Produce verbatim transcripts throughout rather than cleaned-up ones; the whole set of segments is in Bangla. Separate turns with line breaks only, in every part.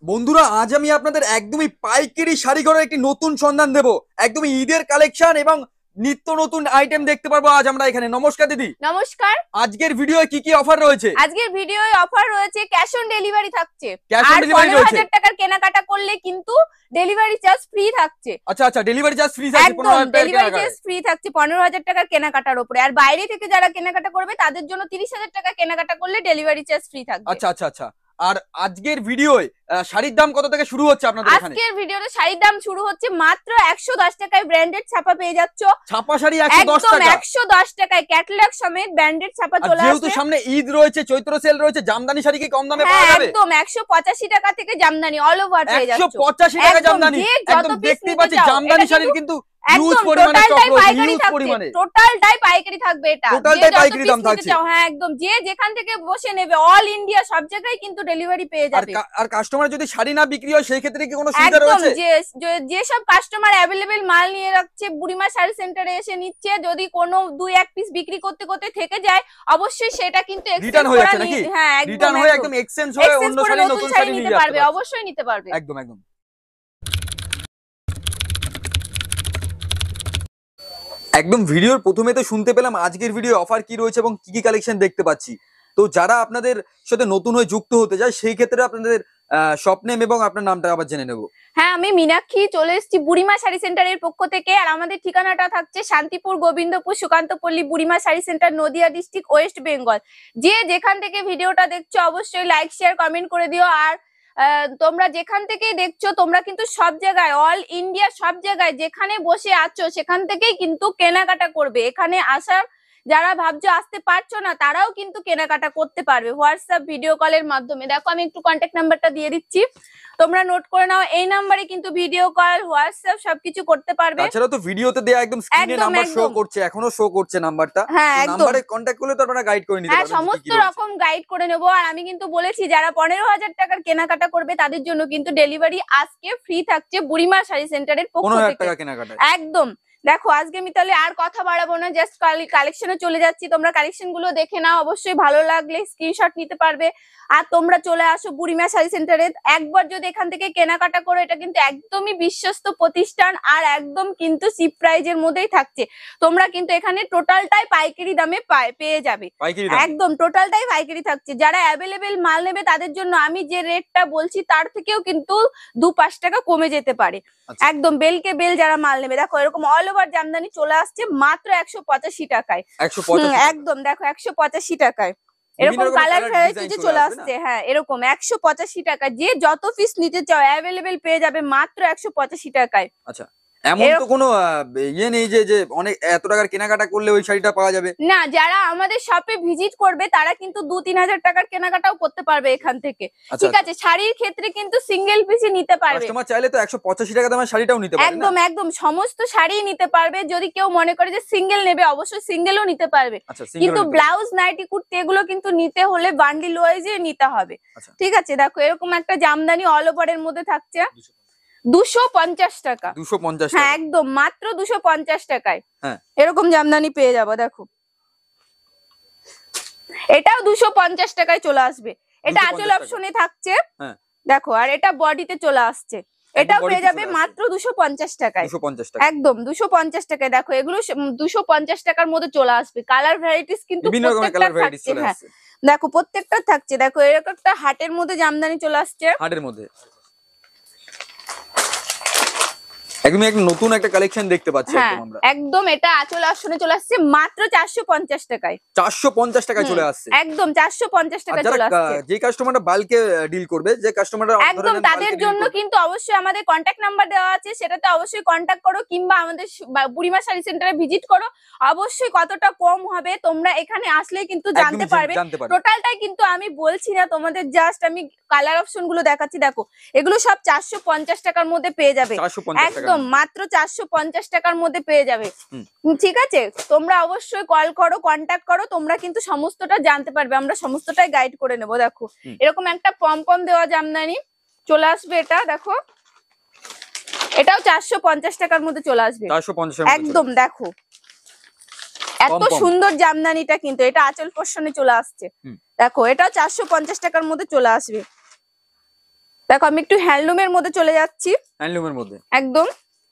বন্ধুরা আজ আমি আপনাদের একদমই পাইকারি শাড়ি ঘরের একটি নতুন সন্ধান দেব। একদমই ঈদের কালেকশন এবং নিত্য নতুন আইটেম দেখতে পারবো আজ আমরা এখানে। নমস্কার দিদি।
নমস্কার।
আজকের ভিডিওয়ে কি কি অফার রয়েছে?
আজকের ভিডিওয়ে অফার রয়েছে, ক্যাশ অন ডেলিভারি থাকছে।
ক্যাশ অন ডেলিভারি রয়েছে।
পনেরো হাজার টাকার কেনাকাটা করলে কিন্তু ডেলিভারি চার্জ ফ্রি থাকছে।
আচ্ছা আচ্ছা, ডেলিভারি চার্জ ফ্রি থাকছে।
পনেরো হাজার ডেলিভারি চার্জ ফ্রি থাকছে পনেরো হাজার টাকার কেনাকাটার উপরে। আর বাইরে থেকে যারা কেনাকাটা করবে তাদের জন্য তিরিশ হাজার টাকা কেনাকাটা করলে ডেলিভারি চার্জ ফ্রি থাকবে।
আচ্ছা আচ্ছা আচ্ছা। আর আজকের ভিডিওয়ে শাড়ির দাম কত থেকে শুরু হচ্ছে আপনাদের এখানে?
আজকের ভিডিওতে শাড়ির দাম শুরু হচ্ছে মাত্র একশো দশ টাকায়। ব্র্যান্ডেড ছাপা পেয়ে যাচ্ছ।
ছাপা শাড়ি একশো দশ টাকা।
একশো দশ টাকায় ক্যাটালগ সমেত ব্র্যান্ডেড ছাপা চলে আসছে।
যেহেতু সামনে ঈদ রয়েছে, চৈত্র সেল রয়েছে, জামদানি শাড়ি কি কম দামে পাওয়া যাবে?
একদম একশো পঁচাশি টাকা থেকে জামদানি অল ওভার পেয়ে যাচ্ছ।
একশো পঁচাশি টাকা জামদানি। একদম দেখতে পাচ্ছি জামদানি শাড়ির কিন্তু হিউজ পরিমাণে স্টক রয়েছে, হিউজ পরিমাণে।
টোটালটাই পাইকারি থাকবে এটা।
টোটালটাই পাইকারি দাম থাকছে।
হ্যাঁ একদম, যে যেখান থেকে বসে নেবে অল ইন্ডিয়া সব জায়গায় কিন্তু ডেলিভারি পেয়ে যাবে।
আর কাস্টমার যদি শাড়ি না বিক্রি হয় সেই ক্ষেত্রে কি কোনো সুবিধা রয়েছে?
একদম, যে যে সব কাস্টমার अवेलेबल মাল নিয়ে রাখছে বুড়িমা শাড়ি সেন্টারে এসে নিচ্ছে, যদি কোনো দুই এক পিস বিক্রি করতে করতে থেকে যায় অবশ্যই সেটা কিন্তু
রিটার্ন হয়ে যাচ্ছে নাকি?
হ্যাঁ
রিটার্ন হয়ে একদম এক্সচেঞ্জ হয়ে অন্য শাড়ি নতুন শাড়ি নিতে পারবে।
অবশ্যই নিতে পারবে।
একদম একদম। একদম ভিডিওর প্রথমে তো শুনতে পেলাম আজকের ভিডিও অফার কি রয়েছে এবং কি কি কালেকশন দেখতে পাচ্ছি। তো যারা আপনাদের সাথে নতুন হয়ে যুক্ত হতে যায় সেই ক্ষেত্রে আপনাদের শপ নেম এবং আপনার নামটা আবার জেনে নেব।
হ্যাঁ, আমি মীনাক্ষী চলে এসেছি বুড়িমা শাড়ি সেন্টারের পক্ষ থেকে। আর আমাদের ঠিকানাটা থাকছে Shantipur, Gobindapur, Sukantapalli, Burima sari centre, Nadia district, West Bengal. যে যেখান থেকে ভিডিওটা দেখছো অবশ্যই লাইক শেয়ার কমেন্ট করে দিও। আর তোমরা যেখান থেকে দেখছো তোমরা কিন্তু সব জায়গায় অল ইন্ডিয়া সব জায়গায় যেখানে বসে আছো সেখান থেকেই কিন্তু কেনাকাটা করবে। এখানে আসার যারা ভাবছো আসতে পারছো না তারাও কিন্তু কেনাকাটা করতে পারবে হোয়াটসঅ্যাপ ভিডিও কলের মাধ্যমে। দেখো আমি একটু কন্ট্যাক্ট নাম্বারটা দিয়ে দিচ্ছি, তোমরা নোট করে নাও। এই নাম্বারে কিন্তু ভিডিও কল, হোয়াটসঅ্যাপ সবকিছু করতে পারবে।
তাছাড়া তো ভিডিওতে দেয়া একদম স্ক্রিনে নাম্বার শো করছে, এখনো শো করছে নাম্বারটা।
হ্যাঁ,
নাম্বারে কন্ট্যাক্ট করলে তো আপনারা গাইড করে নিতে পারবেন।
হ্যাঁ, সমস্ত রকম গাইড করে নেব। আর আমি কিন্তু বলেছি যারা পনেরো হাজার টাকার কেনাকাটা করবে তাদের জন্য কিন্তু ডেলিভারি আজকে ফ্রি থাকছে বুড়িমা শাড়ি সেন্টারের পক্ষ থেকে।
পনেরো হাজার টাকা কেনাকাটা
একদম। দেখো আজকে আমি তাহলে আর কথা বাড়াবো না, জাস্ট কালেকশনে চলে যাচ্ছি। তোমরা কালেকশন গুলো দেখে নাও, অবশ্যই ভালো লাগলে স্ক্রিনশট নিতে পারবে। আর তোমরা চলে আসো বুড়িমা শাড়ি সেন্টারে। একবার যদি এখান থেকে কেনাকাটা করো এটা কিন্তু একদমই বিশ্বস্ত প্রতিষ্ঠান আর একদম কিন্তু চিপ প্রাইজের মধ্যেই থাকছে। তোমরা কিন্তু এখানে টোটালটাই পাইকারি দামে পেয়ে যাবে। একদম টোটালটাই পাইকারি থাকছে। যারা অ্যাভেলেবেল মাল নেবে তাদের জন্য আমি যে রেটটা বলছি তার থেকেও কিন্তু দু পাঁচ টাকা কমে যেতে পারে। একদম বেলকে বেল যারা মাল নেবে। দেখো এরকম অল ওভার জামদানি চলে আসছে মাত্র একশো পঁচাশি টাকায়। একদম দেখো একশো পঁচাশি টাকায় এরকম কালার ভ্যারাইটি চলে আসছে। হ্যাঁ এরকম একশো পঁচাশি টাকা, যে যত পিস নিতে চাও অ্যাভেলেবেল পেয়ে যাবে মাত্র একশো পঁচাশি টাকায়।
আচ্ছা, এমন তো কোনো ইয়ে নেই যে যে অনেক এত টাকার কেনাকাটা করলে ওই শাড়িটা পাওয়া যাবে
না? যারা আমাদের শপে ভিজিট করবে তারা কিন্তু দু তিন হাজার টাকার কেনাকাটাও করতে পারবে এখান থেকে। ঠিক আছে, শাড়ির ক্ষেত্রে কিন্তু সিঙ্গেল পিসই নিতে পারবে।
কাস্টমার চাইলে তো একশো পঁচাশি টাকা দামের শাড়িটাও নিতে পারবে।
একদম একদম সমস্ত শাড়ি নিতে পারবে। যদি কেউ মনে করে যে সিঙ্গেল নেবে অবশ্যই সিঙ্গেলও নিতে পারবে, কিন্তু ব্লাউজ নাইটি কুর্তি এগুলো কিন্তু নিতে হলে বান্ডিল ওয়াইজে নিতে হবে। ঠিক আছে, দেখো এরকম একটা জামদানি অল ওভারের মধ্যে থাকছে দুশো পঞ্চাশ টাকা।
দুশো পঞ্চাশ
হ্যাঁ একদম মাত্র দুশো পঞ্চাশ টাকায় এরকম জামদানি পেয়ে যাবো। দেখো এটাও দুশো পঞ্চাশ টাকায় চলে আসবে। এটা আঁচল অপশনে থাকছে দেখো, আর এটা বডিতে চলে আসছে। এটাও পেয়ে যাবে মাত্র দুশো পঞ্চাশ টাকায়। একদম দুশো পঞ্চাশ টাকায়। দেখো এগুলো দুশো পঞ্চাশ টাকার মধ্যে চলে আসবে। কালার ভ্যারাইটিস কিন্তু প্রত্যেকটা থাকছে। হ্যাঁ দেখো প্রত্যেকটা থাকছে। দেখো এরকম একটা হাটের মধ্যে জামদানি চলে আসছে।
হাটের মধ্যে একদম একটা নতুন একটা কালেকশন দেখতে পাচ্ছি একদম আমরা।
একদম এটা আঁচল আসনে চলে আসছে মাত্র চারশো পঞ্চাশ টাকায়।
চারশো পঞ্চাশ টাকায় চলে আসছে।
একদম চারশো পঞ্চাশ টাকায় চলে আসছে।
যে কাস্টমাররা বাল্কে ডিল করবে, যে কাস্টমাররা
একদম তাদের জন্য কিন্তু অবশ্যই আমাদের কন্টাক্ট নাম্বার দেওয়া আছে, সেটাতে অবশ্যই কন্টাক্ট করো কিংবা আমাদের বুড়িমা শাড়ি সেন্টারে ভিজিট করো। অবশ্যই কতটা কম হবে তোমরা এখানে আসলে কিন্তু জানতে পারবে। টোটালটাই কিন্তু আমি বলছি না তোমাদের, জাস্ট আমি কালার অপশন গুলো দেখাচ্ছি। দেখো এগুলো সব চারশো পঞ্চাশ টাকার মধ্যে পেয়ে যাবে। একদম মাত্র চারশো পঞ্চাশ টাকার মধ্যে পেয়ে যাবে। ঠিক আছে, তোমরা অবশ্যই কল করো, কন্টাক্ট করো, তোমরা কিন্তু সমস্তটা জানতে পারবে। আমরা সমস্তটাই গাইড করে নেবো। দেখো এরকম একটা পমপম দেওয়া জামদানি চলে আসবে। এটা দেখো এটাও চারশো পঞ্চাশ টাকার মধ্যে চলে আসবে। একদম দেখো এত সুন্দর জামদানিটা কিন্তু এটা আঁচল পোর্শনে চলে আসছে। দেখো এটাও চারশো পঞ্চাশ টাকার মধ্যে চলে আসবে। দেখো আমি একটু হ্যান্ডলুমের মধ্যে চলে যাচ্ছি।
হ্যান্ডলুমের মধ্যে
একদম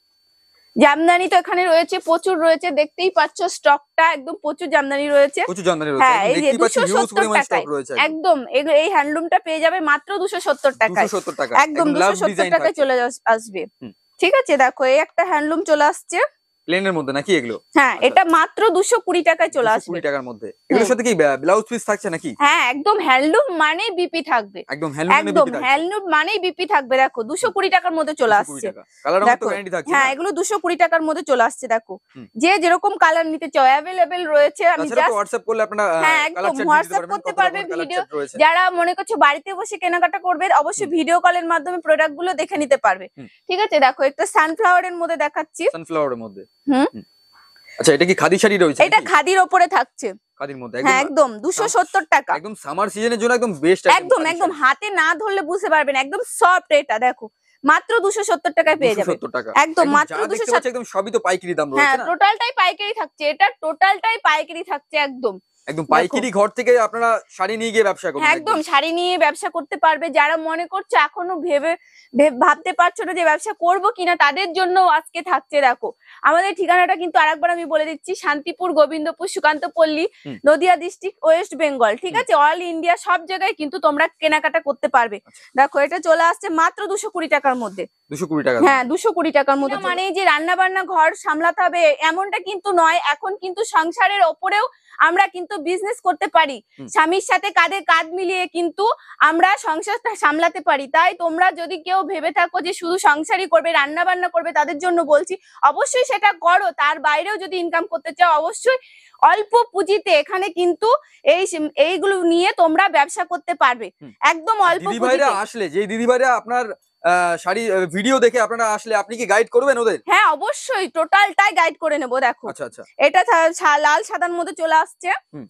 জামদানি তো এখানে রয়েছে, প্রচুর রয়েছে, দেখতেই পাচ্ছ স্টকটা একদম প্রচুর জামদানি রয়েছে।
প্রচুর জামদানি রয়েছে,
হ্যাঁ
একদম
এই যে
দেখতেই পাচ্ছি
দুশো
হিউজ
সত্তর
পরিমাণ স্টক
টাকায়
রয়েছে।
একদম এগ- এই হ্যান্ডলুমটা পেয়ে যাবে মাত্র দুশো সত্তর টাকায়।
দুশো সত্তর টাকা
একদম দুশো সত্তর টাকায় চলে আস- আসবে।
হুম।
ঠিক আছে, দেখো এই একটা হ্যান্ডলুম চলে আসছে।
প্লেনের মধ্যে নাকি এগুলো?
হ্যাঁ
আচ্ছা।
এটা মাত্র দুশো কুড়ি টাকায় চলে
দুশো
আসবে।
কুড়ি টাকার মধ্যে। এগুলোর সাথে কি ব্লাউজ পিস থাকছে নাকি?
হ্যাঁ একদম হ্যান্ডলুম মানেই বিপি থাকবে।
একদম হ্যান্ডলুমে
একদম
বিপি থাকছে।
হ্যান্ডলুম মানেই বিপি থাকবে। দেখো দুশো কুড়ি টাকার মধ্যে চলে
দুশো কুড়ি
আসছে।
টাকা। কালার রঙের তো
দেখো
গ্যারান্টি থাকছে
হ্যাঁ
না?
এগুলো দুশো কুড়ি টাকার মধ্যে চলে আসছে। দেখো
হুম।
যে যেরকম কালার নিতে চাও অ্যাভেলেবেল রয়েছে। আমি
তাছাড়া তো
জাস্ট
হোয়াটসঅ্যাপ করলে আপনারা
হ্যাঁ
কালার
একদম
চার্ট দিতে
হোয়াটসঅ্যাপ
পারবেন,
করতে
কত
পারবে।
রকমের কালার
ভিডিও
চার্ট রয়েছে।
যারা মনে করছো বাড়িতে বসে কেনাকাটা করবে অবশ্যই
হুম।
ভিডিও কলের মাধ্যমে প্রোডাক্ট গুলো দেখে নিতে পারবে।
হুম।
ঠিক আছে, দেখো একটা সানফ্লাওয়ারের মধ্যে দেখাচ্ছি।
সানফ্লাওয়ারের মধ্যে।
হুম।
হুম। আচ্ছা এটা কি খাদি শাড়ি রয়েছে
এটা
নাকি?
খাদির ওপরে থাকছে।
খাদির মধ্যে
হ্যাঁ
একদম
একদম দুশো সত্তর টাকা।
একদম সামার সিজনের জন্য একদম বেস্ট
একদম একদম হাতে না ধরলে বুঝতে পারবেন, একদম সফট। এটা দেখো মাত্র দুশো সত্তর টাকায় পেয়ে যাবে।
সত্তর টাকা
একদম মাত্র
যা
দুশো
দেখতে পাচ্ছি একদম সবই তো পাইকারি দাম
হ্যাঁ
রয়েছে না?
টোটালটাই পাইকারি থাকছে। এটা টোটালটাই পাইকারি থাকছে একদম।
একদম পাইকারি ঘর থেকে আপনারা শাড়ি নিয়ে গিয়ে ব্যবসা করুন।
হ্যাঁ একদম শাড়ি নিয়ে ব্যবসা করতে পারবে। যারা মনে করছো এখনো ভেবে ভে- ভাবতে পারছো না যে ব্যবসা করব কিনা, তাদের জন্য আজকে থাকছে। দেখো আমাদের ঠিকানাটা কিন্তু আরেকবার আমি বলে দিচ্ছি, শান্তিপুর, গোবিন্দপুর, সুকান্ত পল্লী,
হুম।
Nadia district, West Bengal. ঠিক
হুম।
আছে, অল ইন্ডিয়া সব জায়গায় কিন্তু তোমরা কেনাকাটা করতে পারবে।
আচ্ছা।
দেখো এটা চলে আসছে মাত্র দুশো কুড়ি টাকার মধ্যে।
দুশো কুড়ি টাকা।
হ্যাঁ দুশো কুড়ি টাকার মধ্যে। মানে যে রান্না বান্না ঘর সামলাতে হবে এমনটা কিন্তু নয়। এখন কিন্তু সংসারের ওপরেও আমরা কিন্তু বিজনেস করতে পারি।
হুম।
স্বামীর সাথে কাঁধে কাঁধ মিলিয়ে কিন্তু আমরা সংসারটা সামলাতে পারি। তাই তোমরা যদি কেউ ভেবে থাকো যে শুধু সংসারই করবে, রান্না বান্না করবে, তাদের জন্য বলছি অবশ্যই সেটা করো। তার বাইরেও যদি ইনকাম করতে চাও অবশ্যই অল্প পুঁজিতে এখানে কিন্তু এই এইগুলো নিয়ে তোমরা ব্যবসা করতে পারবে।
হুম।
একদম অল্প
দিদি ভাইরা
পুঁজিতে।
আসলে যে দিদি ভাইরা আপনার আহ, শাড়ি ভিডিও দেখে আপনারা আসলে আপনি কি গাইড করবেন ওদের?
হ্যাঁ অবশ্যই টোটালটাই গাইড করে নেবো। দেখো
আচ্ছা আচ্ছা
এটা থা- ছা- লাল সাদার মধ্যে চলে আসছে।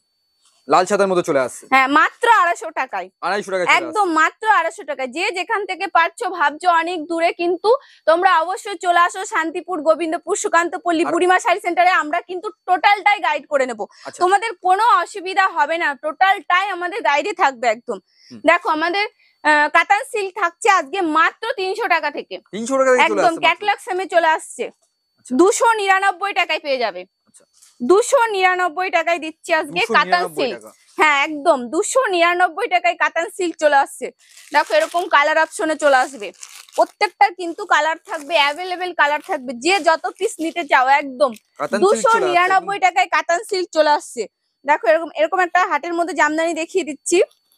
লাল সাদার মধ্যে চলে আসছে
হ্যাঁ মাত্র আড়াইশো টাকায়।
আড়াইশো টাকা চলে
একদম মাত্র আড়াইশো টাকায়। যে যেখান থেকে পারছো, ভাবছো অনেক দূরে, কিন্তু তোমরা অবশ্যই চলে আসো শান্তিপুর, গোবিন্দপুর, সুকান্ত পল্লী,
আর-
বুড়িমা শাড়ি সেন্টারে। আমরা কিন্তু টোটালটাই গাইড করে নেবো।
আচ্ছা
তোমাদের কোনো অসুবিধা হবে না, টোটালটাই আমাদের গাইডে থাকবে একদম।
হুম।
দেখো আমাদের আহ, কাতান সিল্ক থাকছে আজকে মাত্র তিনশো টাকা থেকে।
তিনশো টাকা থেকে চলে
একদম
আসছে মাত্র।
ক্যাটলগ সেমে চলে আসছে
আচ্ছা।
দুশো নিরানব্বই টাকায় পেয়ে যাবে।
আচ্ছা।
দুশো নিরানব্বই টাকায় দিচ্ছি আজকে
দুশো
কাতান
নিরানব্বই
সিল্ক।
টাকা।
হ্যাঁ একদম দুশো নিরানব্বই টাকায় কাতান সিল্ক চলে আসছে। দেখো এরকম কালার অপশনে চলে আসবে। প্রত্যেকটার কিন্তু কালার থাকবে, অ্যাভেলেবেল কালার থাকবে। যে যত পিস নিতে চাও একদম
কাতান সিল্ক
দুশো
চলে আসছে
নিরানব্বই টাকায় কাতান সিল্ক চলে আসছে। দেখো এরকম এরকম একটা হাটের মধ্যে জামদানি দেখিয়ে দিচ্ছি।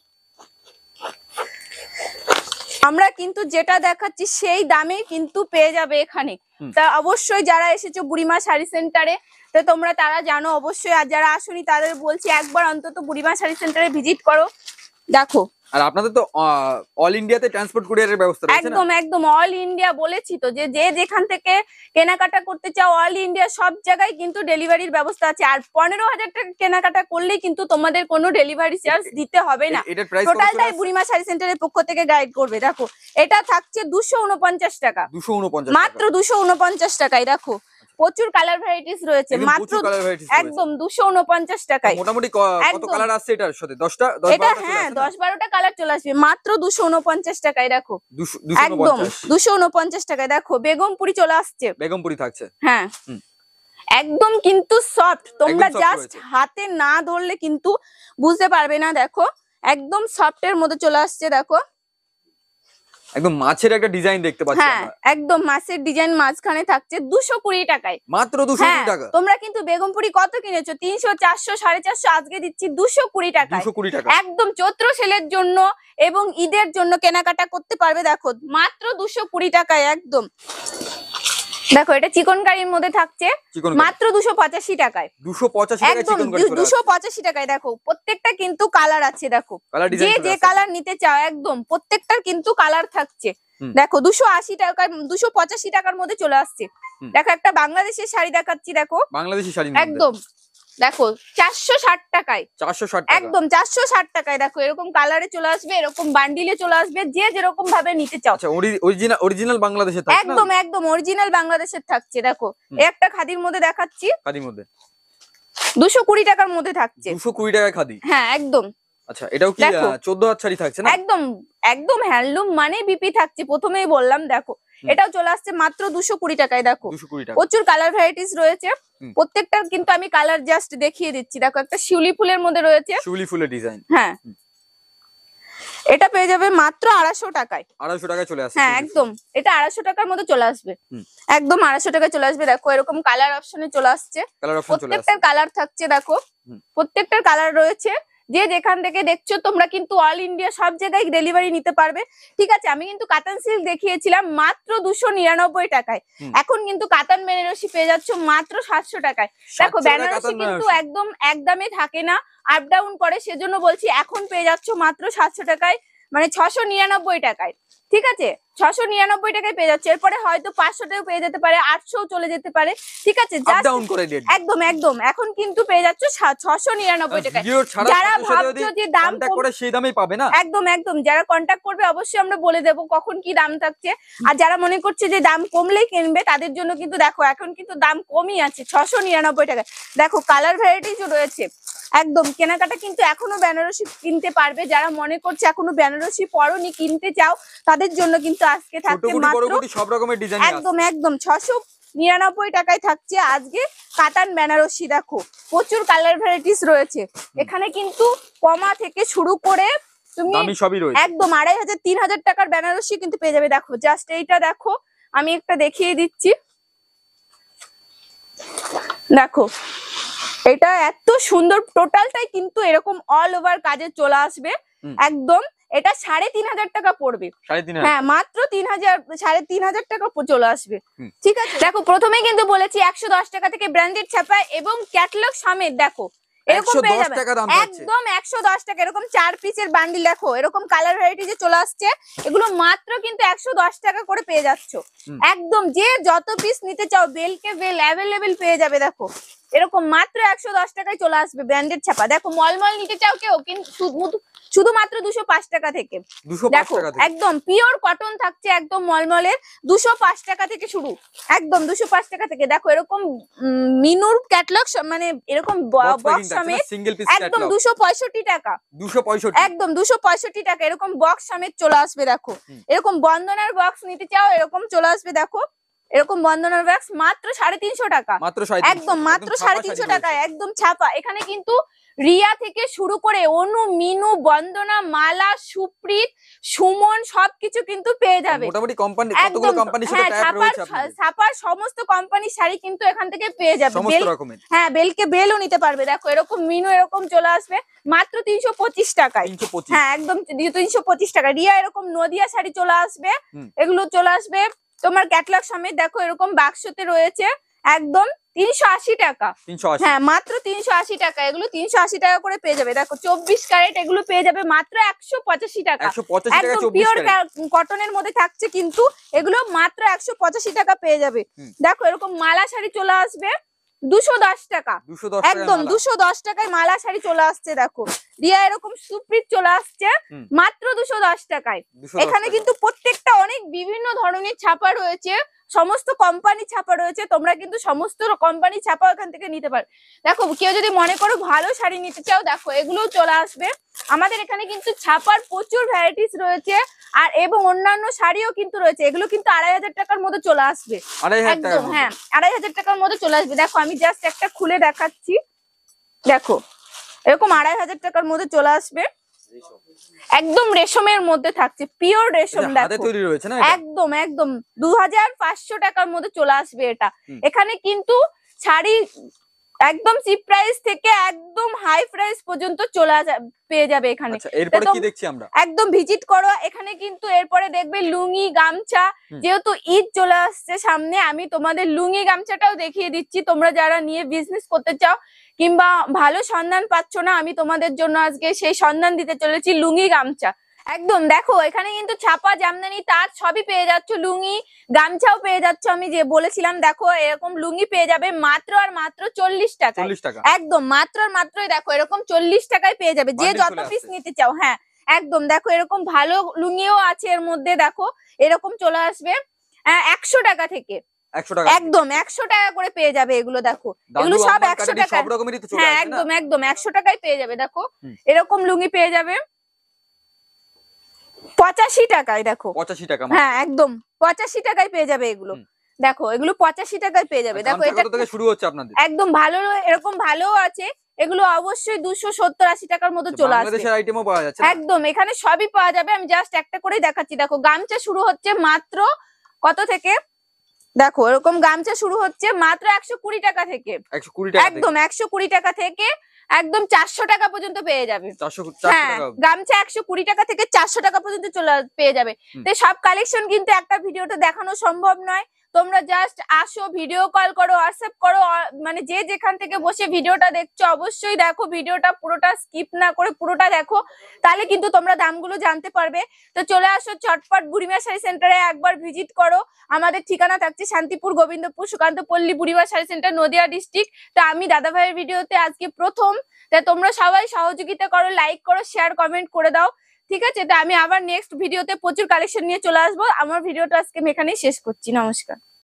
আমরা কিন্তু যেটা দেখাচ্ছি সেই দামে কিন্তু পেয়ে যাবে এখানে।
হুম।
তা অবশ্যই যারা এসেছো বুড়িমা শাড়ি সেন্টারে, তো তোমরা তারা জানো অবশ্যই। আর যারা আসোনি তাদের বলছি একবার অন্তত বুড়িমা শাড়ি সেন্টারে ভিজিট করো। দেখো
আর আপনাদের তো অল ইন্ডিয়াতে ট্রান্সপোর্ট কুরিয়ারের ব্যবস্থা রয়েছে না?
একদম একদম অল ইন্ডিয়া বলেছি তো, যে যে যেখান থেকে কেনাকাটা করতে চাও অল ইন্ডিয়া সব জায়গায় কিন্তু ডেলিভারির ব্যবস্থা আছে। আর পনেরো হাজার টাকা কেনাকাটা করলেই কিন্তু তোমাদের কোনো ডেলিভারি চার্জ দিতে হবে না।
এ- এটার প্রাইস কত চলে
টোটালটাই
আসছে?
বুড়িমা শাড়ি সেন্টারের পক্ষ থেকে গাইড করবে। দেখো এটা থাকছে দুশো উনপঞ্চাশ টাকা,
দুশো উনপঞ্চাশ
মাত্র দুশো উনপঞ্চাশ টাকায়। দেখো প্রচুর কালার ভ্যারাইটিস রয়েছে,
একদম
মাত্র
প্রচুর কালার ভ্যারাইটিস রয়েছে।
একদম দুশো উনপঞ্চাশ টাকায়।
মোটামুটি ক- কত
একদম।
কালার আসছে এটার সাথে? দশটা দশ
এটা
বারোটা চলে
হ্যাঁ
আসছে না?
দশ বারোটা কালার চলে আসবে মাত্র দুশো উনপঞ্চাশ টাকায়। দেখো
দুশো দুশো
একদম
উনপঞ্চাশ।
দুশো উনপঞ্চাশ টাকায়। দেখো বেগমপুরি চলে আসছে।
বেগমপুরি থাকছে।
হ্যাঁ
হুম।
একদম কিন্তু সফট, তোমরা
একদম soft
জাস্ট
রয়েছে।
হাতে না ধরলে কিন্তু বুঝতে পারবে না। দেখো একদম সফটের মধ্যে চলে আসছে। দেখো
একদম মাছের একটা ডিজাইন দেখতে পাচ্ছি
হ্যাঁ
আমরা।
একদম মাছের ডিজাইন মাঝখানে থাকছে দুশো কুড়ি টাকায়।
মাত্র দুশো
হ্যাঁ
কুড়ি টাকা।
তোমরা কিন্তু বেগমপুরি কত কিনেছো? তিনশো, চারশো, সাড়ে চারশো, আজকে দিচ্ছি দুশো কুড়ি টাকায়।
দুশো কুড়ি টাকা।
একদম চৈত্র সেলের জন্য এবং ঈদের জন্য কেনাকাটা করতে পারবে। দেখো মাত্র দুশো কুড়ি টাকায় একদম। দেখো এটা চিকনকারির মধ্যে থাকছে
চিকন
মাত্র দুশো পঁচাশি টাকায়।
দুশো পঁচাশি টাকা
একদম
চিকন কারি চলে
দুশো
আসছে।
পঁচাশি টাকায়। দেখো প্রত্যেকটা কিন্তু কালার আছে। দেখো
কালার
যে
ডিজাইন
যে কালার নিতে চাও একদম প্রত্যেকটার কিন্তু কালার থাকছে।
হুম।
দেখো দুশো আশি টাকার দুশো পঁচাশি টাকার মধ্যে চলে আসছে।
হুম।
দেখো একটা বাংলাদেশের শাড়ি দেখাচ্ছি। দেখো
বাংলাদেশি শাড়ি
একদম দেখো চারশো ষাট টাকায়।
চারশো ষাট টাকা।
একদম চারশো ষাট টাকায়। দেখো এরকম কালারে চলে আসবে, এরকম বান্ডিলে চলে আসবে, যে যেরকম ভাবে নিতে চাও।
আচ্ছা অরিজিনাল অরিজিনাল বাংলাদেশে থাকছে না?
একদম একদম অরিজিনাল বাংলাদেশের থাকছে। দেখো
হুম।
এই একটা খাদির মধ্যে দেখাচ্ছি
খাদির মধ্যে
দুশো কুড়ি টাকার মধ্যে থাকছে।
দুশো কুড়ি টাকা খাদি।
হ্যাঁ একদম
আচ্ছা, এটাও কি
দেখো।
চোদ্দ হাত শাড়ি থাকছে না?
একদম একদম হ্যান্ডলুম মানে বিপি থাকছে, প্রথমেই বললাম। দেখো
হুম।
এটাও চলে আসছে মাত্র দুশো কুড়ি টাকায়। দেখো
দুশো কুড়ি টাকা।
প্রচুর কালার ভ্যারাইটিস রয়েছে,
হুম।
প্রত্যেকটার কিন্তু আমি কালার জাস্ট দেখিয়ে দিচ্ছি। দেখো একটা শিউলি ফুলের মধ্যে রয়েছে,
শিউলি ফুলের ডিজাইন।
হ্যাঁ
হুম।
এটা পেয়ে যাবে মাত্র আড়াইশো টাকায়।
আড়াইশো টাকায় চলে আসছে।
হ্যাঁ একদম, এটা আড়াইশো টাকার মধ্যে চলে আসবে,
হুম।
একদম আড়াইশো টাকায় চলে আসবে। দেখো এরকম কালার অপশনে চলে আসছে,
কালার অপশন চলে আসছে।
প্রত্যেকটার কালার থাকছে। দেখো
হুম।
প্রত্যেকটার কালার রয়েছে, যে যেখান থেকে দেখছো তোমরা কিন্তু অল ইন্ডিয়া সব জায়গায় ডেলিভারি নিতে পারবে। ঠিক আছে, আমি কিন্তু কাতান সিল্ক দেখিয়েছিলাম মাত্র দুশো নিরানব্বই টাকায়,
হুম।
এখন কিন্তু কাতান বেনারসি পেয়ে যাচ্ছ মাত্র সাতশো টাকায়। দেখো
সাতশো টাকা
বেনারসি
কাতান
কিন্তু
বেনারসি।
একদম একদমই থাকে না, আপ ডাউন করে, সেজন্য বলছি এখন পেয়ে যাচ্ছ মাত্র সাতশো টাকায়, মানে ছশো নিরানব্বই টাকায়। ঠিক আছে, ছশো নিরানব্বই টাকায় পেয়ে যাচ্ছে, এরপরে হয়তো পাঁচশোটাও পেয়ে যেতে পারে, আটশো চলে যেতে পারে। ঠিক আছে,
আপ
জাস্ট
ডাউন করে রেট।
একদম একদম এখন কিন্তু পেয়ে যাচ্ছ ছশো নিরানব্বই টাকায়।
ভিডিও ছাড়া
যারা
সাথে সাথে যদি
ভাবছো যে দাম
কন্টাক্ট
কম-
করে সেই দামেই পাবে না।
একদম একদম, যারা কন্টাক্ট করবে অবশ্যই আমরা বলে দেবো কখন কি দাম থাকছে। আর যারা মনে করছে যে দাম কমলেই কিনবে তাদের জন্য কিন্তু দেখো এখন কিন্তু দাম কমই আছে, ছশো নিরানব্বই টাকা। দেখো কালার ভ্যারাইটিস রয়েছে, একদম কেনাকাটা কিন্তু এখনো বেনারসি কিনতে পারবে। যারা মনে করছে এখনো বেনারসি পরনি কিনতে চাও তাদের জন্য কিন্তু আজকে
ছোট
থাকছে
গুটি বড়
মাত্র
গুটি সব রকমের ডিজাইন আছে।
একদম একদম ছশো নিরানব্বই টাকায় থাকছে আজকে কাতান বেনারসি। দেখো প্রচুর কালার ভ্যারাইটিস রয়েছে এখানে, কিন্তু কমা থেকে শুরু করে তুমি
দামি সবই রয়েছে।
একদম আড়াই হাজার তিন হাজার টাকার বেনারসি কিন্তু পেয়ে যাবে। দেখো জাস্ট এইটা দেখো, আমি একটা দেখিয়ে দিচ্ছি। দেখো এটা এত সুন্দর, টোটালটাই কিন্তু এরকম অল ওভার কাজে চলে আসবে।
হুম।
একদম এটা সাড়ে তিন হাজার টাকা পড়বে।
সাড়ে তিন হাজার।
হ্যাঁ মাত্র তিন হাজার সাড়ে তিন হাজার টাকা প- চলে আসবে।
হুম।
ঠিক আছে, দেখো প্রথমে কিন্তু বলেছি একশো দশ টাকা থেকে ব্র্যান্ডেড ছাপা এবং ক্যাটালগ সমেত। দেখো এরকম
একশো
পেয়ে
দশ
যাবে
টাকা দাম পাচ্ছে।
একদম একশো দশ টাকা, এরকম চার পিসের বান্ডিল। দেখো এরকম কালার ভ্যারাইটি যে চলে আসছে, এগুলো মাত্র কিন্তু একশো দশ টাকা করে পেয়ে যাচ্ছ।
হুম।
একদম যে যত পিস নিতে চাও বেলকে বেল অ্যাভেলেবেল পেয়ে যাবে। দেখো এরকম মাত্র একশো দশ টাকায় চলে আসবে ব্র্যান্ডেড ছাপা। দেখো মলমল নিতে চাও কেউ কিন্তু শুধু- শুধুমাত্র দুশো পাঁচ টাকা থেকে।
দুশো পাঁচ
দেখো
টাকা থেকে।
একদম পিওর কটন থাকছে, একদম মলমলের, দুশো পাঁচ টাকা থেকে শুরু, একদম দুশো পাঁচ টাকা থেকে। দেখো এরকম উম, মিনুর ক্যাটলগ মানে এরকম বক্স সমেত
সিঙ্গেল পিস
একদম
ক্যাটালগ
দুশো পঁয়ষট্টি টাকা,
দুশো পঁয়ষট্টি।
একদম দুশো পঁয়ষট্টি টাকা এরকম বক্স সমেত চলে আসবে। দেখো
হুম।
এরকম বন্দনার বক্স নিতে চাও এরকম চলে আসবে। দেখো এরকম বন্দনার বক্স মাত্র সাড়ে তিনশো টাকা,
মাত্র সাড়ে
একদম মাত্র সাড়ে তিনশো টাকায় একদম ছাপা। এখানে কিন্তু রিয়া থেকে শুরু করে অনু, মিনু, বন্দনা, মালা, সুপ্রিত, সুমন সবকিছু কিন্তু পেয়ে যাবে।
মোটামুটি কোম্পানি কতগুলো
একদম
কোম্পানির সাথে
হ্যাঁ,
ট্যাগ
ছাপার
রয়েছে আপনাদের?
ছাপার সমস্ত কোম্পানির শাড়ি কিন্তু এখান থেকে পেয়ে যাবে।
সমস্ত
বেল
রকমের
হ্যাঁ বেলকে বেলও নিতে পারবে। দেখো এরকম মিনু এরকম চলে আসবে মাত্র তিনশো পঁচিশ টাকায়।
তিনশো পঁচিশ।
হ্যাঁ একদম তিনশো পঁচিশ টাকা। রিয়া এরকম নদিয়া শাড়ি চলে আসবে,
হুম।
এগুলো চলে আসবে তোমার ক্যাটলগ সমেত। দেখো এরকম বাক্সতে রয়েছে একদম তিনশো আশি টাকা।
তিনশো আশি।
হ্যাঁ মাত্র তিনশো আশি টাকা, এগুলো তিনশো আশি টাকা করে পেয়ে যাবে। দেখো চব্বিশ ক্যারেট এগুলো পেয়ে যাবে মাত্র একশো পঁচাশি টাকা,
একশো পঁচাশি টাকা
একদম
চব্বিশ
পিওর
ক্যারেট।
কটনের মধ্যে থাকছে কিন্তু এগুলো মাত্র একশো পঁচাশি টাকা পেয়ে যাবে।
হুম।
দেখো এরকম মালা শাড়ি চলে আসবে দুশো দশ টাকা,
দুশো দশ টাকা
একদম
মালা।
দুশো দশ টাকায় মালা শাড়ি চলে আসছে। দেখো রিয়া এরকম সুপ্রিত চলে আসছে
হুম।
মাত্র দুশো দশ টাকায়।
দুশো দশ
এখানে
টাকা।
কিন্তু প্রত্যেকটা অনেক বিভিন্ন ধরনের ছাপা রয়েছে, সমস্ত কোম্পানি ছাপা রয়েছে, তোমরা কিন্তু সমস্ত কোম্পানি ছাপা এখান থেকে নিতে পারো। দেখো কেউ যদি মনে করো ভালো শাড়ি নিতে চাও দেখো এগুলোও চলে আসবে। আমাদের এখানে কিন্তু ছাপার প্রচুর ভ্যারাইটিস রয়েছে আর এবং অন্যান্য শাড়িও কিন্তু রয়েছে, এগুলো কিন্তু আড়াই হাজার টাকার মধ্যে চলে আসবে।
আড়াই হাজার টাকার
একদম
মধ্যে।
হ্যাঁ আড়াই হাজার টাকার মধ্যে চলে আসবে। দেখো আমি জাস্ট একটা খুলে দেখাচ্ছি। দেখো এরকম আড়াই হাজার টাকার মধ্যে চলে আসবে, একদম রেশমের মধ্যে থাকছে, পিওর রেশম।
আচ্ছা, হাতে
দেখো
তৈরি রয়েছে না এটা?
একদম একদম দু হাজার পাঁচশো টাকার মধ্যে চলে আসবে এটা।
হুম।
এখানে কিন্তু শাড়ি একদম চিপ প্রাইস থেকে একদম হাই প্রাইস পর্যন্ত চলে যা- পেয়ে যাবে এখানে।
আচ্ছা, এরপরে
একদম
কি দেখছি আমরা?
একদম ভিজিট করো এখানে, কিন্তু এরপরে দেখবে লুঙ্গি গামছা।
হুম।
যেহেতু ঈদ চলে আসছে সামনে, আমি তোমাদের লুঙ্গি গামছাটাও দেখিয়ে দিচ্ছি। তোমরা যারা নিয়ে বিজনেস করতে চাও কিংবা ভালো সন্ধান পাচ্ছ না, আমি তোমাদের জন্য আজকে সেই সন্ধান দিতে চলেছি লুঙ্গি গামছা। একদম দেখো এখানে কিন্তু ছাপা জামদানি তাঁত সবই পেয়ে যাচ্ছ, লুঙ্গি গামছাও পেয়ে যাচ্ছ। আমি যে বলেছিলাম দেখো এরকম লুঙ্গি পেয়ে যাবে মাত্র আর মাত্র চল্লিশ টাকা,
চল্লিশ টাকা।
একদম মাত্র আর মাত্রই দেখো এরকম চল্লিশ টাকায় পেয়ে যাবে যে
Bundle
যত
চলে
পিস
আসছে।
নিতে চাও। হ্যাঁ একদম দেখো এরকম ভালো লুঙ্গিও আছে এর মধ্যে। দেখো এরকম চলে আসবে একশো টাকা থেকে,
একশো টাকা
একদম একশো টাকা করে পেয়ে যাবে এগুলো। দেখো এগুলো সব একশো টাকা,
সব রকমেরই তো চলে
হ্যাঁ
আসবে না?
একদম একদম একশো টাকায় পেয়ে যাবে। দেখো
হুম।
এরকম লুঙ্গি পেয়ে যাবে পঁচাশি টাকায়। দেখো
পঁচাশি টাকা
হ্যাঁ একদম পঁচাশি টাকায় পেয়ে যাবে এগুলো।
হুম।
দেখো এগুলো পঁচাশি টাকায় পেয়ে যাবে। দেখো
গামছা
এটা
কত থেকে শুরু হচ্ছে আপনাদের?
একদম ভালো, এরকম ভালো আছে এগুলো অবশ্যই দুশো সত্তর আশি টাকার মতো চলে আসবে।
বাংলাদেশের আইটেমও পাওয়া যাচ্ছে না?
একদম এখানে সবই পাওয়া যাবে, আমি জাস্ট একটা করেই দেখাচ্ছি। দেখো গামছা শুরু হচ্ছে মাত্র কত থেকে, দেখো এরকম গামছা শুরু হচ্ছে মাত্র একশো কুড়ি টাকা থেকে,
একশো কুড়ি টাকা থেকে?
একদম একশো কুড়ি টাকা থেকে একদম চারশো টাকা পর্যন্ত পেয়ে যাবে।
চারশো চারশো
হ্যাঁ
টাকা অবধি।
গামছা একশো কুড়ি টাকা থেকে চারশো টাকা পর্যন্ত চলে আস- পেয়ে যাবে।
হুম।
তো সব কালেকশন কিন্তু একটা ভিডিওতে দেখানো সম্ভব নয়, তোমরা জাস্ট আসো, ভিডিও কল করো, হোয়াটসঅ্যাপ করো, আ- মানে যে যেখান থেকে বসে ভিডিওটা দেখছো অবশ্যই দেখো ভিডিওটা পুরোটা স্কিপ না করে পুরোটা দেখো, তাহলে কিন্তু তোমরা দামগুলো জানতে পারবে। তো চলে আসো চটপট বুড়িমা শাড়ি সেন্টারে একবার ভিজিট করো। আমাদের ঠিকানা থাকছে শান্তিপুর, গোবিন্দপুর, সুকান্ত পল্লী, বুড়িমা শাড়ি সেন্টার, নদিয়া ডিস্ট্রিক্ট। তো আমি দাদা ভাইয়ের ভিডিওতে আজকে প্রথম, তা তোমরা সবাই সহযোগিতা করো, লাইক করো, শেয়ার কমেন্ট করে দাও, ঠিক আছে? তো আমি আবার নেক্সট ভিডিওতে প্রচুর কালেকশন নিয়ে চলে আসবো। আমার ভিডিওটা আজকে আমি এখানেই শেষ করছি, নমস্কার।